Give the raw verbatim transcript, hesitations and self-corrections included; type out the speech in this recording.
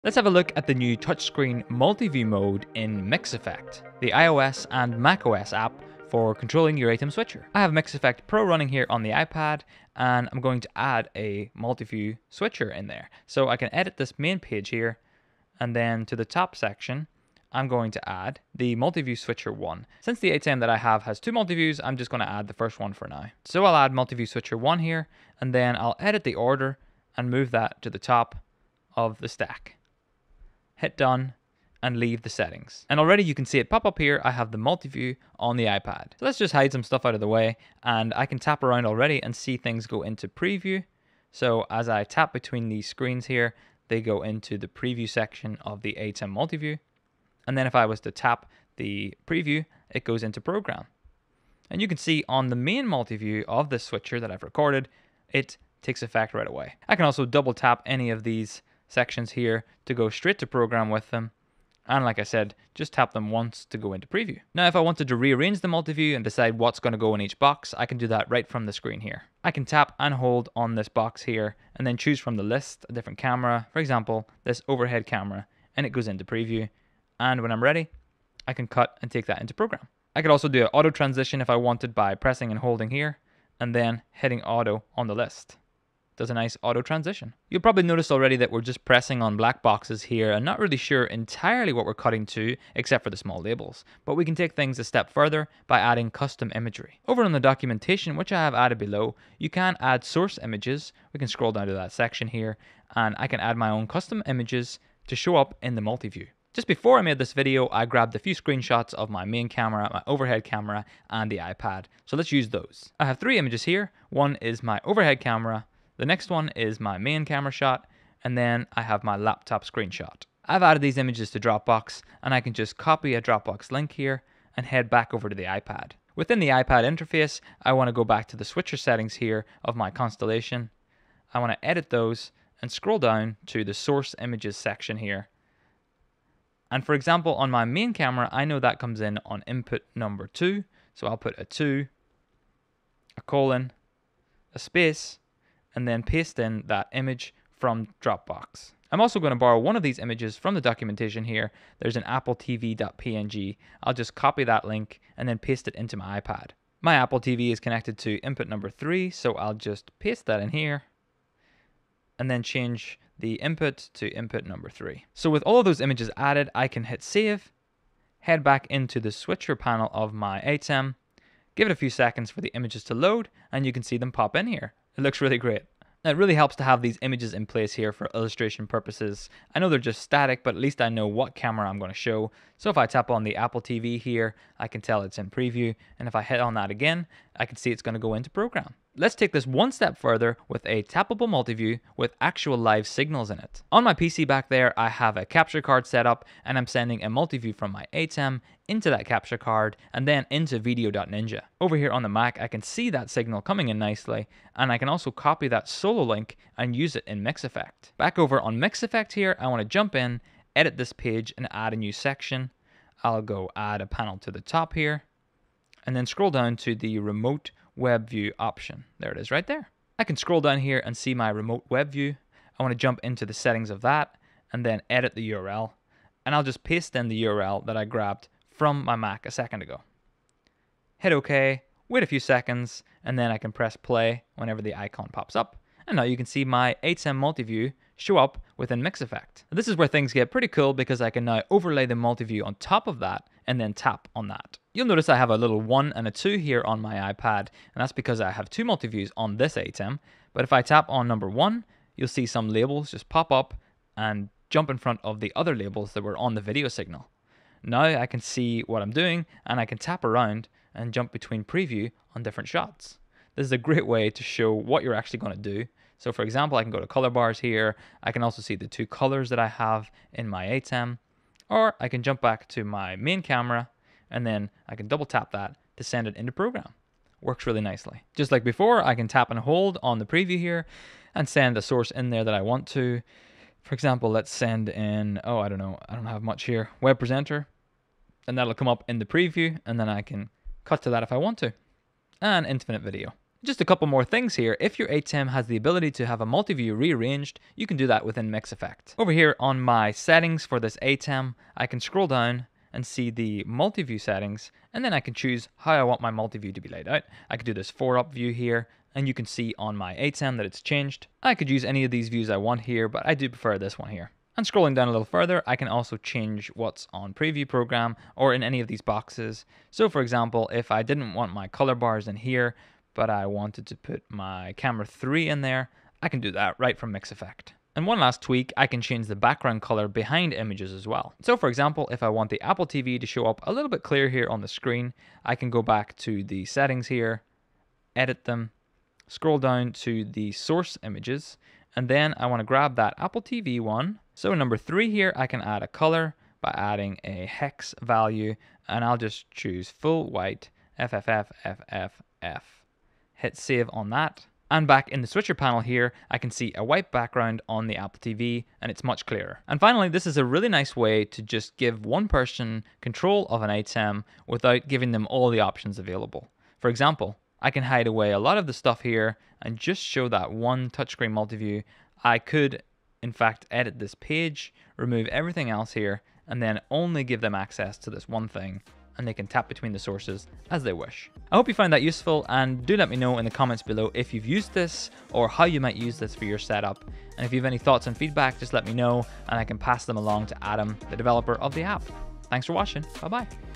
Let's have a look at the new touchscreen multi-view mode in MixEffect, the iOS and macOS app for controlling your ATEM switcher. I have MixEffect Pro running here on the iPad, and I'm going to add a multi-view switcher in there. So I can edit this main page here, and then to the top section, I'm going to add the multi-view switcher one. Since the ATEM that I have has two multi-views, I'm just going to add the first one for now. So I'll add multi-view switcher one here, and then I'll edit the order and move that to the top of the stack. Hit done and leave the settings. And already you can see it pop up here. I have the multi-view on the iPad. So let's just hide some stuff out of the way, and I can tap around already and see things go into preview. So as I tap between these screens here, they go into the preview section of the ATEM multi-view. And then if I was to tap the preview, it goes into program. And you can see on the main multi-view of this switcher that I've recorded, it takes effect right away. I can also double tap any of these sections here to go straight to program with them. And like I said, just tap them once to go into preview. Now, if I wanted to rearrange the multi-view and decide what's going to go in each box, I can do that right from the screen here. I can tap and hold on this box here and then choose from the list a different camera, for example, this overhead camera, and it goes into preview. And when I'm ready, I can cut and take that into program. I could also do an auto transition if I wanted by pressing and holding here and then hitting auto on the list. Does a nice auto transition. You'll probably notice already that we're just pressing on black boxes here and not really sure entirely what we're cutting to except for the small labels. But we can take things a step further by adding custom imagery. Over on the documentation, which I have added below, you can add source images. We can scroll down to that section here and I can add my own custom images to show up in the multi-view. Just before I made this video, I grabbed a few screenshots of my main camera, my overhead camera, and the iPad. So let's use those. I have three images here. One is my overhead camera. The next one is my main camera shot, and then I have my laptop screenshot. I've added these images to Dropbox, and I can just copy a Dropbox link here and head back over to the iPad. Within the iPad interface, I want to go back to the switcher settings here of my Constellation. I want to edit those and scroll down to the source images section here. And for example, on my main camera, I know that comes in on input number two. So I'll put a two, a colon, a space, and then paste in that image from Dropbox. I'm also going to borrow one of these images from the documentation here. There's an apple T V dot P N G. I'll just copy that link and then paste it into my iPad. My Apple T V is connected to input number three, so I'll just paste that in here and then change the input to input number three. So with all of those images added, I can hit save, head back into the switcher panel of my ATEM, give it a few seconds for the images to load, and you can see them pop in here. It looks really great. It really helps to have these images in place here for illustration purposes. I know they're just static, but at least I know what camera I'm going to show. So if I tap on the Apple T V here, I can tell it's in preview. And if I hit on that again, I can see it's going to go into program. Let's take this one step further with a tappable multi-view with actual live signals in it. On my P C back there, I have a capture card set up, and I'm sending a multi-view from my ATEM into that capture card and then into video dot ninja. Over here on the Mac, I can see that signal coming in nicely, and I can also copy that solo link and use it in MixEffect. Back over on MixEffect here, I want to jump in, edit this page, and add a new section. I'll go add a panel to the top here, and then scroll down to the remote web view option. There it is right there. I can scroll down here and see my remote web view. I want to jump into the settings of that and then edit the U R L. And I'll just paste in the U R L that I grabbed from my Mac a second ago. Hit OK, wait a few seconds, and then I can press play whenever the icon pops up. And now you can see my ATEM multi-view show up within MixEffect. This is where things get pretty cool because I can now overlay the multi-view on top of that and then tap on that. You'll notice I have a little one and a two here on my iPad, and that's because I have two multi-views on this ATEM. But if I tap on number one, you'll see some labels just pop up and jump in front of the other labels that were on the video signal. Now I can see what I'm doing, and I can tap around and jump between preview on different shots. This is a great way to show what you're actually going to do. So for example, I can go to color bars here. I can also see the two colors that I have in my ATEM. Or I can jump back to my main camera, and then I can double tap that to send it into program. Works really nicely. Just like before, I can tap and hold on the preview here and send a source in there that I want to. For example, let's send in, oh, I don't know, I don't have much here, web presenter. And that'll come up in the preview, and then I can cut to that if I want to. And infinite video. Just a couple more things here. If your A T E M has the ability to have a multi-view rearranged, you can do that within Mixeffect. Over here on my settings for this A T E M, I can scroll down and see the multi-view settings, and then I can choose how I want my multi-view to be laid out. I could do this four up view here, and you can see on my A T E M that it's changed. I could use any of these views I want here, but I do prefer this one here. And scrolling down a little further, I can also change what's on preview program or in any of these boxes. So for example, if I didn't want my color bars in here, but I wanted to put my camera three in there, I can do that right from Mixeffect. And one last tweak, I can change the background color behind images as well. So for example, if I want the Apple T V to show up a little bit clear here on the screen, I can go back to the settings here, edit them, scroll down to the source images, and then I want to grab that Apple T V one. So number three here, I can add a color by adding a hex value, and I'll just choose full white, F F F F F F. Hit save on that. And back in the switcher panel here, I can see a white background on the Apple T V, and it's much clearer. And finally, this is a really nice way to just give one person control of an A T E M without giving them all the options available. For example, I can hide away a lot of the stuff here and just show that one touchscreen multi-view. I could, in fact, edit this page, remove everything else here, and then only give them access to this one thing, and they can tap between the sources as they wish. I hope you found that useful, and do let me know in the comments below if you've used this or how you might use this for your setup. And if you have any thoughts and feedback, just let me know and I can pass them along to Adam, the developer of the app. Thanks for watching. Bye bye.